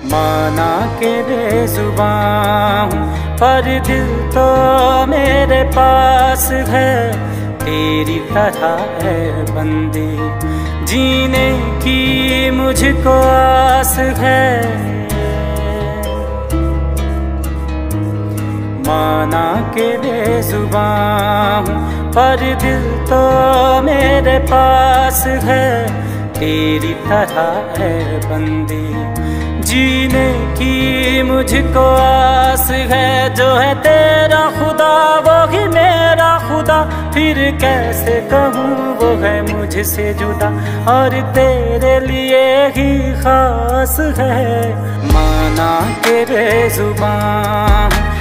माना के बेजुबान हूँ पर दिल तो मेरे पास है, तेरी तरह है बंदी जीने की मुझको आस है। माना के बेजुबान हूँ पर दिल तो मेरे पास है, तेरी तरह है बंदी जीने की मुझको आस है। जो है तेरा खुदा वो ही मेरा खुदा, फिर कैसे कहूँ वो है मुझसे जुदा, और तेरे लिए ही खास है। माना के बेजुबान